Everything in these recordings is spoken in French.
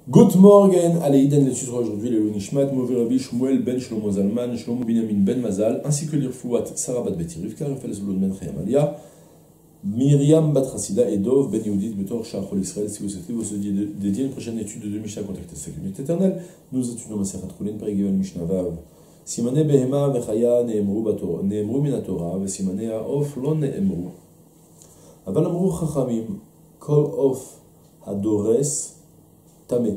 Good morning, allez, Iden l'étudiera aujourd'hui le Nishmat, Movi Rabbi Shmuel ben Shlomo Zalman, Shlomo Binyamin ben Mazal, ainsi que l'Irfouat Sarah bat Beti Rivka, Raphaël Zolon ben Chayamalia, Myriam bat Hassida et Dov ben Yehudit Betor Shachol Israël. Si vous souhaitez vous dédier une prochaine étude de Mishnah, contactez sa communauté éternelle. Nous étudions Masechet Chulin, Perigivan Mishnah Vav. Simane Behema Vechaya Neemru min Torah, Vesimane Ha'of Lo Neemru. Aval Amru Chachamim, Kol Of Hadores Tame.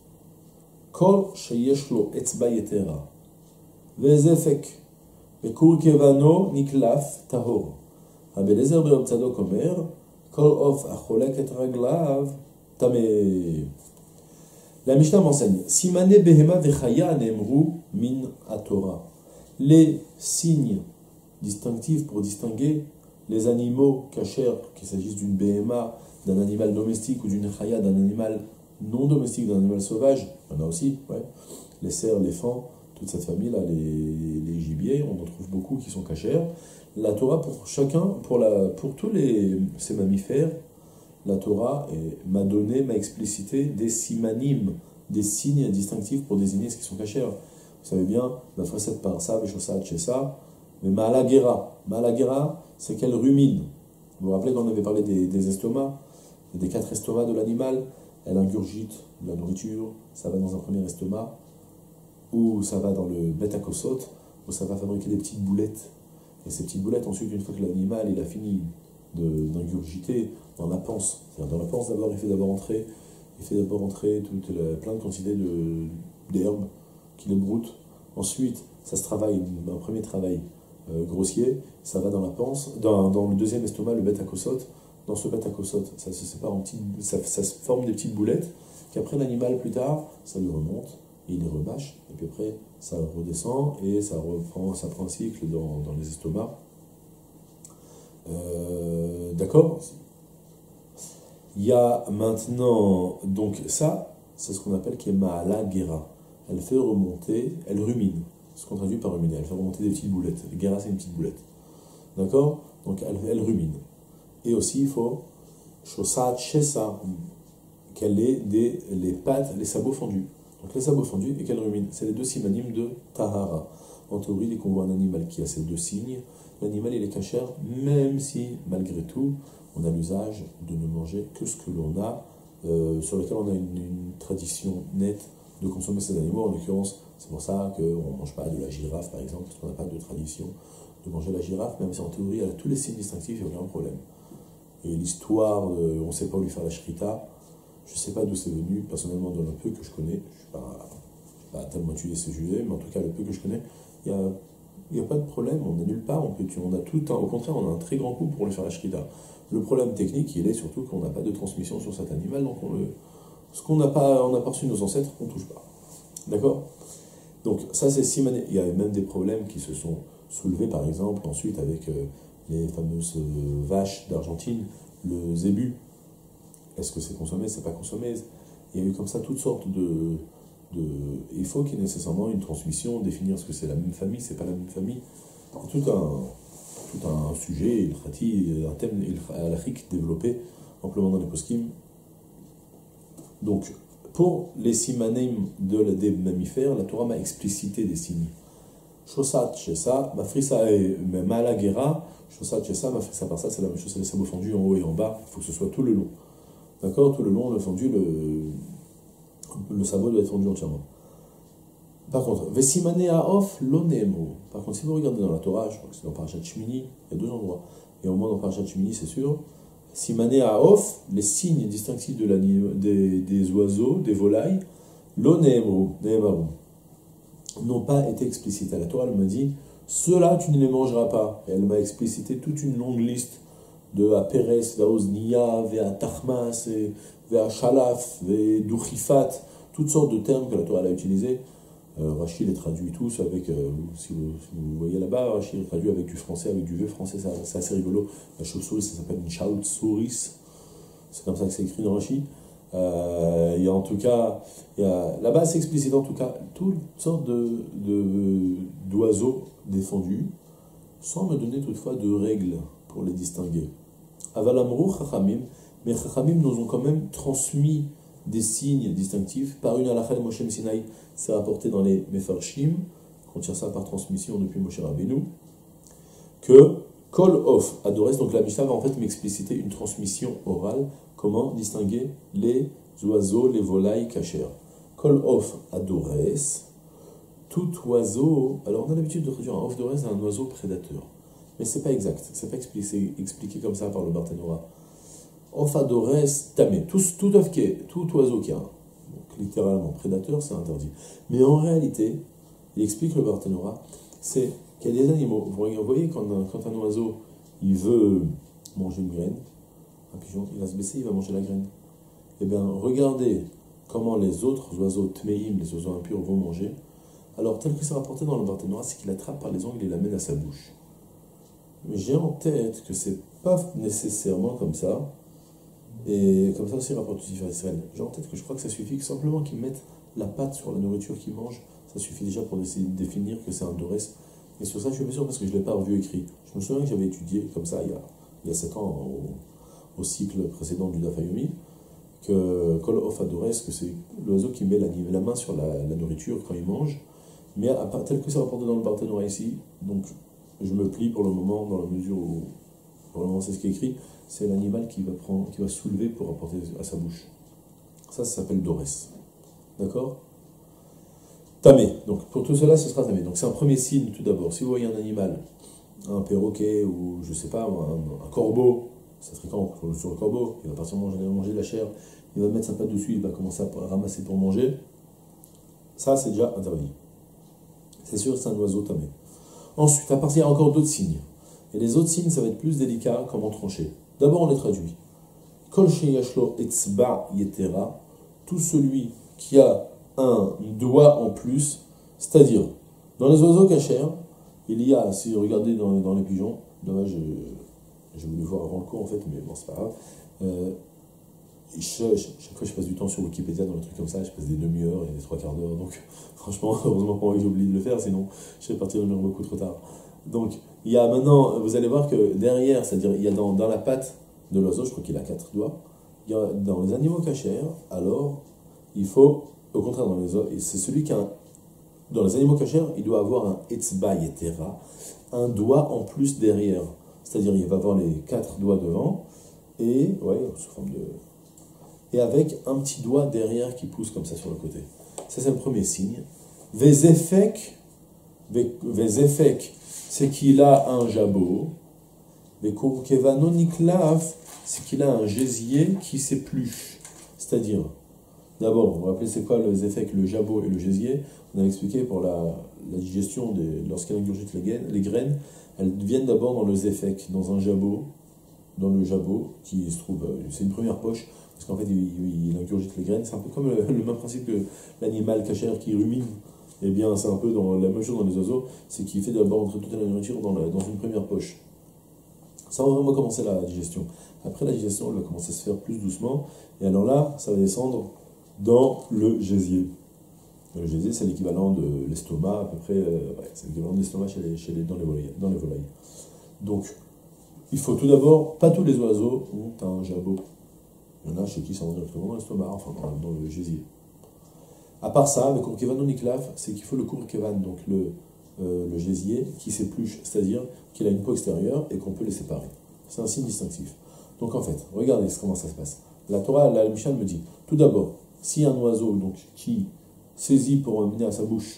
Kol sheyesh lo etzba yetera. Vezefek. Bekur kevano niklaf tahor. Abelezer ben Tzadok omer. Kol of acholek et raglav tame. La Mishnah m'enseigne. Simane behema vechaya neemru min atora. Les signes distinctifs pour distinguer les animaux cachers, qu'il s'agisse d'une behema, d'un animal domestique ou d'une chaya, d'un animal non domestique, d'un animal sauvage, il y en a aussi, ouais. Les cerfs, les fans, toute cette famille-là, les gibiers, on en trouve beaucoup qui sont cachers. La Torah, pour chacun, pour tous ces mammifères, la Torah m'a explicité des simanim, des signes distinctifs pour désigner ce qui sont cachers. Vous savez bien, la facette par ça, Veshosat, Chessa, mais Ma'alagera, c'est qu'elle rumine. Vous vous rappelez qu'on avait parlé des estomacs, des 4 estomacs de l'animal. Elle ingurgite de la nourriture, ça va dans un premier estomac, ou ça va dans le bêta kosot, où ça va fabriquer des petites boulettes. Et ces petites boulettes, ensuite, une fois que l'animal il a fini d'ingurgiter dans la panse, c'est-à-dire dans la panse d'abord, il fait d'abord entrer plein de quantités d'herbes qui les broutent. Ensuite, ça se travaille, un premier travail grossier, ça va dans la panse, dans le deuxième estomac, le bêta kosot. Dans ce bêta kosot, ça se sépare en petites, ça se forme des petites boulettes, qu'après l'animal plus tard, ça lui remonte, et il les remâche, et puis après ça redescend, et ça prend un cycle dans les estomacs. D'accord. Il y a maintenant, donc ça, c'est ce qu'on appelle qui est Ma'ala Gera. Elle fait remonter, elle rumine, ce qu'on traduit par ruminer, elle fait remonter des petites boulettes. Gera, c'est une petite boulette. D'accord. Donc elle rumine. Et aussi, il faut Shosat Chessa, qu'elle ait les pattes, les sabots fendus. Donc les sabots fendus et qu'elle rumine. C'est les deux synonymes de Tahara. En théorie, dès qu'on voit un animal qui a ces deux signes, l'animal il est cachère, même si, malgré tout, on a l'usage de ne manger que ce que l'on a, sur lequel on a une tradition nette de consommer ces animaux. En l'occurrence, c'est pour ça qu'on ne mange pas de la girafe, par exemple, parce qu'on n'a pas de tradition de manger la girafe, même si en théorie, elle a tous les signes distinctifs, il n'y a aucun problème. Et l'histoire, on ne sait pas où lui faire la shrita, je ne sais pas d'où c'est venu, personnellement dans le peu que je connais, je ne suis pas tellement étudié ce sujet, mais en tout cas le peu que je connais, il n'y a pas de problème, on n'annule pas, au contraire on a un très grand coup pour lui faire la shrita. Le problème technique, il est surtout qu'on n'a pas de transmission sur cet animal, donc ce qu'on n'a pas reçu de nos ancêtres, on ne touche pas. D'accord. Donc ça c'est simané. Il y a même des problèmes qui se sont soulevés, par exemple, ensuite avec les fameuses vaches d'Argentine, le zébu. Est-ce que c'est consommé, c'est pas consommé? Il y a eu comme ça toutes sortes il faut qu'il y ait nécessairement une transmission, définir ce que c'est la même famille, c'est pas la même famille. C'est tout un sujet, un thème halachique développé amplement dans les poskim. Donc, pour les simanim des mammifères, la Torah m'a explicité des signes. Shosat, Chessa, Mafrisa et Malagera, Shosat, Chessa, Mafrisa par ça, c'est la même chose, c'est les sabots fendus en haut et en bas, il faut que ce soit tout le long. D'accord. Tout le long, le fendu, le sabot doit être fendu entièrement. Par contre, Vesimane Ha'of Lo Neemru. Par contre, si vous regardez dans la Torah, je crois que c'est dans Parashat Shmini, il y a 2 endroits, et au moins dans Parashat Shmini, c'est sûr, Simane Ha'of, les signes distinctifs des oiseaux, des volailles, Lo Neemru, n'ont pas été explicités. La Torah, elle m'a dit, ceux-là, tu ne les mangeras pas. Et elle m'a explicité toute une longue liste de Aperes, Vaoznia, Vea Tachmas, Vea Shalaf, Vea Duchifat, toutes sortes de termes que la Torah a utilisés. Rashi les traduit tous avec, si vous voyez là-bas, Rashi les traduit avec du français, avec du vieux français, c'est assez rigolo. La chauve-souris, ça s'appelle une chauve-souris, c'est comme ça que c'est écrit dans Rashi. Il y a en tout cas, là-bas c'est explicite en tout cas, toutes sortes d'oiseaux défendus, sans me donner toutefois de règles pour les distinguer. Avalamrou Chachamim, mais Chachamim nous ont quand même transmis des signes distinctifs par une halakha de Moshe Sinai. C'est rapporté dans les Mefarshim, qu'on tire ça par transmission depuis Moshe Rabbeinu, que Kol of Adores, donc la Mishnah va en fait m'expliciter une transmission orale, comment distinguer les oiseaux, les volailles cachères. Kol of Adores, tout oiseau, alors on a l'habitude de traduire un of d'ores un oiseau prédateur, mais c'est pas exact, c'est pas expliqué comme ça par le Barthénora. Of Adores tamé, tout oiseau qui a donc littéralement prédateur, c'est interdit. Mais en réalité, il explique le Barthénora, c'est qu'il y a des animaux. Vous voyez, quand un oiseau il veut manger une graine, un pigeon, il va se baisser, il va manger la graine. Eh bien, regardez comment les autres oiseaux tmeim, les oiseaux impurs, vont manger. Alors, tel que c'est rapporté dans le Barthénora, c'est qu'il l'attrape par les ongles et l'amène à sa bouche. Mais j'ai en tête que c'est pas nécessairement comme ça. Et comme ça aussi, rapporte à Israël. J'ai en tête que je crois que ça suffit que simplement qu'ils mettent la patte sur la nourriture qu'ils mangent. Ça suffit déjà pour essayer de définir que c'est un dorès. Et sur ça, je suis pas sûr parce que je ne l'ai pas revu écrit. Je me souviens que j'avais étudié comme ça il y a 7 ans au cycle précédent du Daf Yomi, que Kol of Adores, que c'est l'oiseau qui met la main sur la nourriture quand il mange. Mais tel que c'est rapporté dans le Barthénora ici, donc je me plie pour le moment dans la mesure où, pour le moment c'est ce qui est écrit, c'est l'animal qui va soulever pour apporter à sa bouche. Ça s'appelle Dorès. D'accord? Tamé. Donc pour tout cela, ce sera tamé. Donc c'est un premier signe tout d'abord. Si vous voyez un animal, un perroquet ou je sais pas, un corbeau, c'est fréquent sur le corbeau, il va partir manger de la chair, il va mettre sa patte dessus, il va commencer à ramasser pour manger. Ça, c'est déjà interdit. C'est sûr, c'est un oiseau tamé. Ensuite, à partir, il y a encore d'autres signes. Et les autres signes, ça va être plus délicat, comment trancher. D'abord, on les traduit. Kol sheyashlo etzba yetera, tout celui qui a un doigt en plus, c'est-à-dire, dans les oiseaux cachers, il y a, si vous regardez dans les pigeons, dommage, j'ai voulu voir avant le cours en fait, mais bon, c'est pas grave. Chaque fois je passe du temps sur Wikipédia dans le truc comme ça, je passe des demi-heures et des 3/4 d'heure, donc franchement, heureusement pour moi que j'ai oublié de le faire, sinon je serais parti dormir beaucoup trop tard. Donc, il y a maintenant, vous allez voir que derrière, c'est-à-dire, il y a dans la patte de l'oiseau, je crois qu'il a 4 doigts, il y a dans les animaux cachers, alors, il faut, au contraire, c'est celui qui a dans les animaux cachers, il doit avoir un etzba yetera, un doigt en plus derrière. C'est-à-dire, il va avoir les 4 doigts devant, et, ouais, sous forme de... et avec un petit doigt derrière qui pousse comme ça sur le côté. Ça, c'est le premier signe. Vezefek, c'est qu'il a un jabot. Vekurkevano niklaf, c'est qu'il a un gésier qui s'épluche. C'est-à-dire, d'abord, vous vous rappelez c'est quoi les effets, le jabot et le gésier? On a expliqué pour la digestion, lorsqu'elle ingurgite les graines, elles viennent d'abord dans le zéphek, dans un jabot, dans le jabot qui se trouve, c'est une première poche, parce qu'en fait il ingurgite les graines, c'est un peu comme le même principe que l'animal cachère qui rumine, et bien c'est un peu dans la même chose dans les oiseaux, c'est qu'il fait d'abord entrer toute la nourriture dans une première poche. Ça va vraiment commencer la digestion. Après la digestion, elle va commencer à se faire plus doucement, et alors là, ça va descendre dans le gésier. Le gésier, c'est l'équivalent de l'estomac, à peu près, c'est l'équivalent de l'estomac dans les volailles. Donc, il faut tout d'abord, pas tous les oiseaux ont un jabot. Il y en a chez qui ça va directement dans l'estomac, enfin dans le gésier. À part ça, le kurkevan non niklaf, c'est qu'il faut le kurkevan, donc le gésier, qui s'épluche, c'est-à-dire qu'il a une peau extérieure et qu'on peut les séparer. C'est un signe distinctif. Donc en fait, regardez comment ça se passe. La Torah, la Mishnah me dit, tout d'abord, si un oiseau donc, qui saisit pour emmener à sa bouche,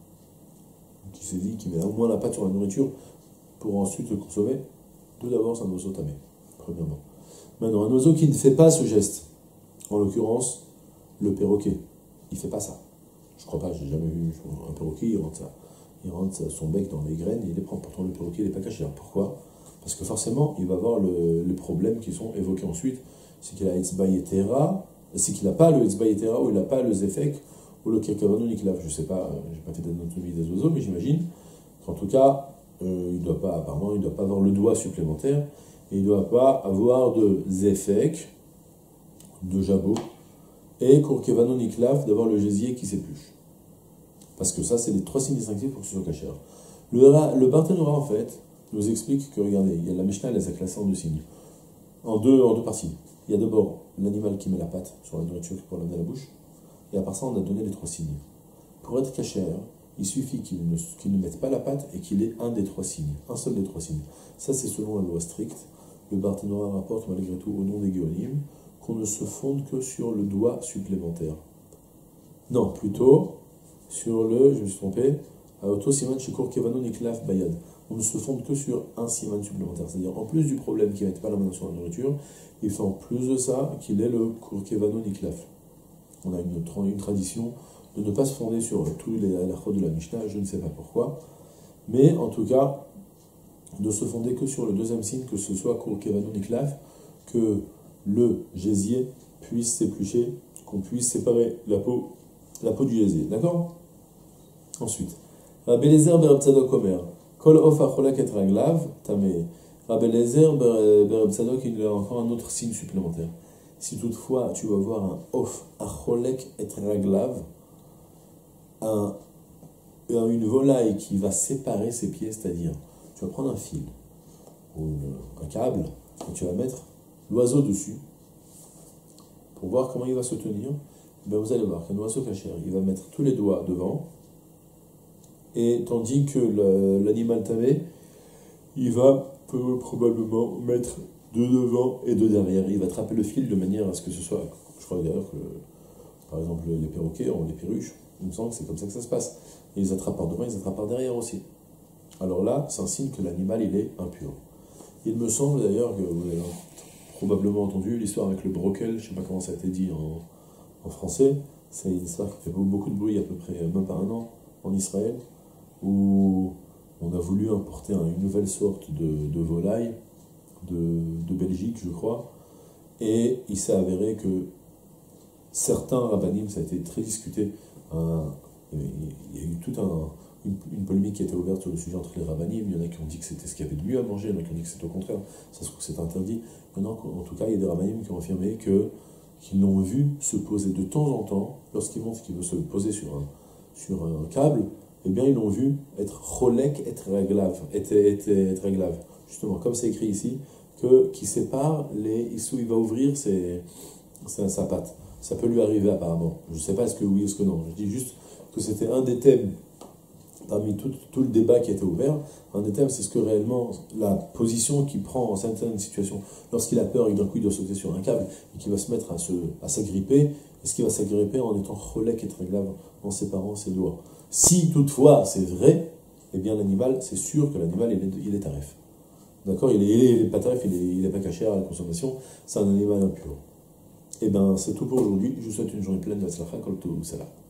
qui met au moins la patte sur la nourriture pour ensuite le consommer, tout d'abord c'est un oiseau tamé, premièrement. Maintenant, un oiseau qui ne fait pas ce geste, en l'occurrence, le perroquet, il ne fait pas ça. Je crois pas, j'ai jamais vu un perroquet, il rentre son bec dans les graines et il les prend. Pourtant, le perroquet, il n'est pas caché. Alors, pourquoi? Parce que forcément, il va avoir les problèmes qui sont évoqués ensuite. C'est qu'il a Etzba Yetera, c'est qu'il n'a pas le Etzba Yetera, ou il n'a pas le Zefek, ou le Kirkavano Niklav. Je ne sais pas, je n'ai pas fait d'anatomie des oiseaux, mais j'imagine qu'en tout cas, apparemment, il ne doit pas avoir le doigt supplémentaire, et il ne doit pas avoir de Zefek, de jabot, et Kurkevano Niklav, d'avoir le gésier qui s'épluche. Parce que ça, c'est les 3 signes distinctifs pour que ce soit caché. Le Barthénora, en fait, nous explique que, regardez, il y a la Mishnah, elle les a classés en 2 signes. En deux parties. Il y a d'abord l'animal qui met la patte sur la nourriture pour l'amener à la bouche. Et à part ça, on a donné les 3 signes. Pour être cachère, il suffit qu'il ne mette pas la patte et qu'il ait un des 3 signes, un seul des 3 signes. Ça, c'est selon la loi stricte. Le Barthénois rapporte malgré tout au nom des Géonim qu'on ne se fonde que sur le doigt supplémentaire. Non, plutôt sur le, je me suis trompé, Auto Siman Shikur Kevano Niklaf Bayad. On ne se fonde que sur un siman supplémentaire. C'est-à-dire, en plus du problème qu'il ne mette pas la main sur la nourriture, il fait en plus de ça qu'il ait le Kurkevano Niklaf. On a une tradition de ne pas se fonder sur tous les halachot de la Mishnah, je ne sais pas pourquoi, mais en tout cas, de se fonder que sur le deuxième signe, que ce soit Kurkevano Niklaf, que le gésier puisse s'éplucher, qu'on puisse séparer la peau du gésier. D'accord? Ensuite, Rabbi Eliezer Bereb Tzadok Omer, Kol of acholek et raglav, tameh. Rabbi Eliezer Bereb Tzadok, il a encore un autre signe supplémentaire. Si toutefois tu vas voir un of acholek et raglav, une volaille qui va séparer ses pieds, c'est-à-dire, tu vas prendre un fil ou un câble et tu vas mettre l'oiseau dessus pour voir comment il va se tenir. Ben vous allez voir qu'un oiseau cachère, il va mettre tous les doigts devant, et tandis que l'animal tamé, il va probablement mettre de devant et de derrière. Il va attraper le fil de manière à ce que ce soit, je crois d'ailleurs que, par exemple, les perroquets ont les perruches, il me semble que c'est comme ça que ça se passe. Et ils attrapent par devant, ils attrapent par derrière aussi. Alors là, c'est un signe que l'animal, il est impur. Il me semble d'ailleurs que vous avez probablement entendu l'histoire avec le brokel, je ne sais pas comment ça a été dit en français. C'est une histoire qui fait beaucoup de bruit, à peu près même pas un an, en Israël, où on a voulu importer une nouvelle sorte de volaille de Belgique, je crois, et il s'est avéré que certains rabbinim, ça a été très discuté, il y a eu toute une polémique qui a été ouverte sur le sujet entre les rabbinim. Il y en a qui ont dit que c'était ce qu'il y avait de mieux à manger, il y en a qui ont dit que c'était au contraire, ça se trouve que c'est interdit. Maintenant, en tout cas, il y a des rabbinim qui ont affirmé qu'ils l'ont vu se poser de temps en temps, lorsqu'il montre qu'il veut se poser sur un câble, eh bien ils l'ont vu être cholek et raglav, justement, comme c'est écrit ici, qui sépare il va ouvrir sa patte. Ça peut lui arriver apparemment. Je ne sais pas est-ce que oui ou est-ce que non. Je dis juste que c'était un des thèmes, parmi tout le débat qui a été ouvert, un des thèmes, c'est ce que réellement, la position qu'il prend en certaines situations, lorsqu'il a peur et d'un coup il doit sauter sur un câble, et qu'il va se mettre à s'agripper, est-ce qu'il va s'agripper en étant cholek et raglav, en séparant ses doigts? Si toutefois c'est vrai, eh bien l'animal, c'est sûr que l'animal il est taref. D'accord, il est pas taref, il est pas caché à la consommation, c'est un animal impur. Et bien c'est tout pour aujourd'hui, je vous souhaite une journée pleine de tzlacha, kol tov, salam.